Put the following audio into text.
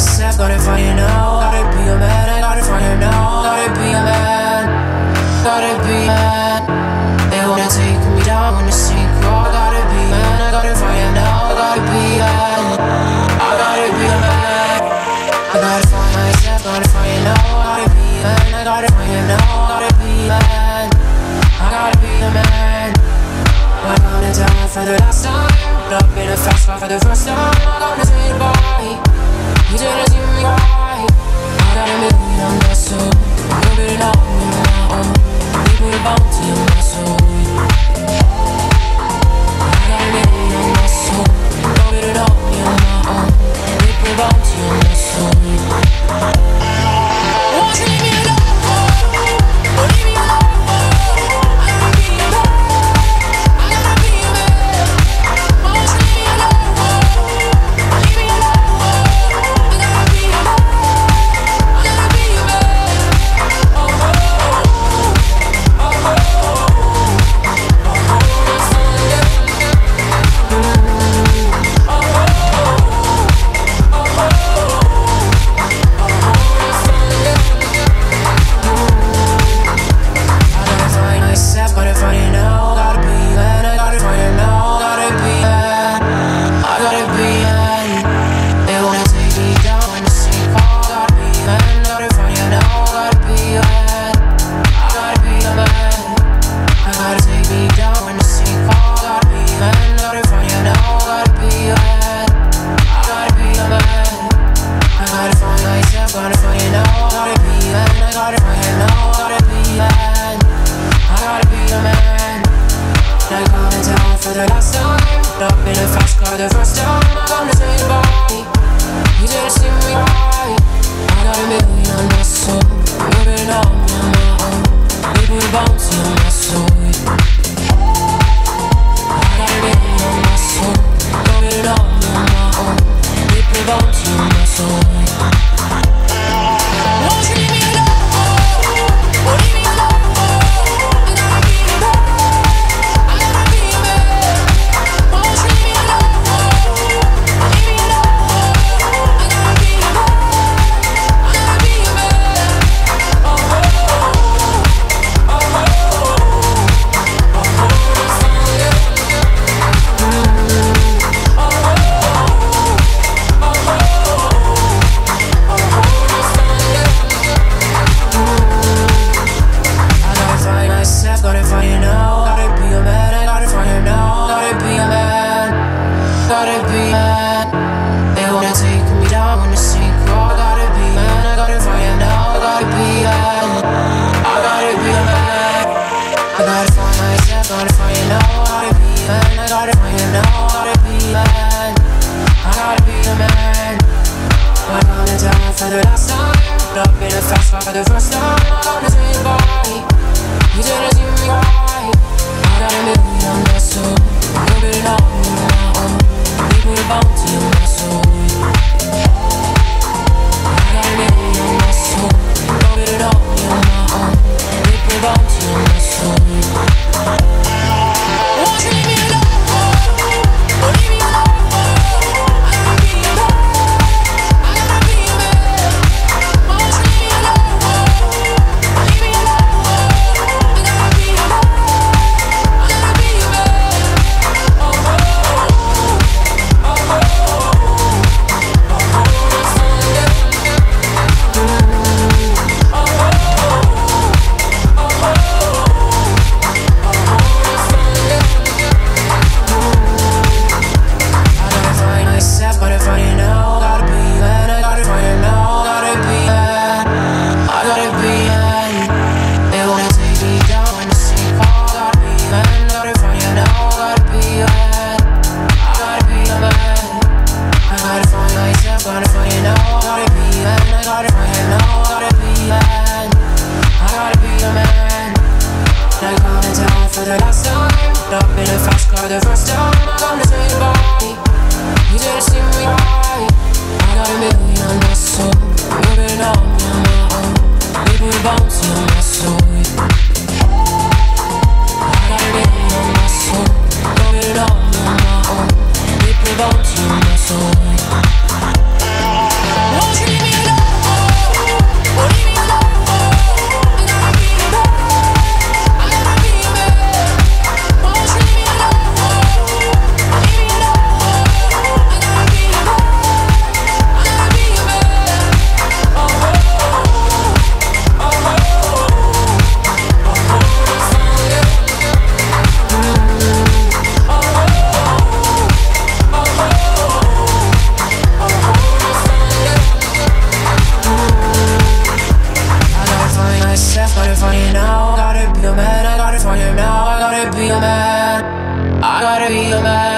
myself, gotta find you now. Gotta be a man, I gotta find you now. Gotta be a man, gotta be a man. They wanna take me down when the sink. Oh, gotta be a man, I gotta find you now. Gotta be a man, I gotta be a man. I gotta find myself, gotta find you now. Gotta be a man, I gotta find you now. Gotta be a man, I gotta be a man. I'm gonna die for the last time. Up in a fast car for the first time. I'm gonna say goodbye. You didn't see me cry. I got a million on my soul. You better know me on my own. We put a bounty on my soul. I got a million on my soul. You better know me on my own. We put a bounty on my soul. Won't you leave me alone? Won't leave me alone? Won't a man. I gotta be a man.